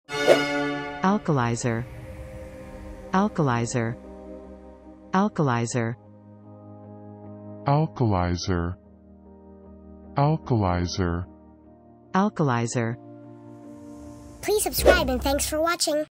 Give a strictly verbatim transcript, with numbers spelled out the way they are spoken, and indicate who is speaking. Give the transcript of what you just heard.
Speaker 1: Alkalizer. Alkalizer. Alkalizer.
Speaker 2: alkalizer, alkalizer.
Speaker 1: Alkalizer.
Speaker 3: Please subscribe and thanks for watching.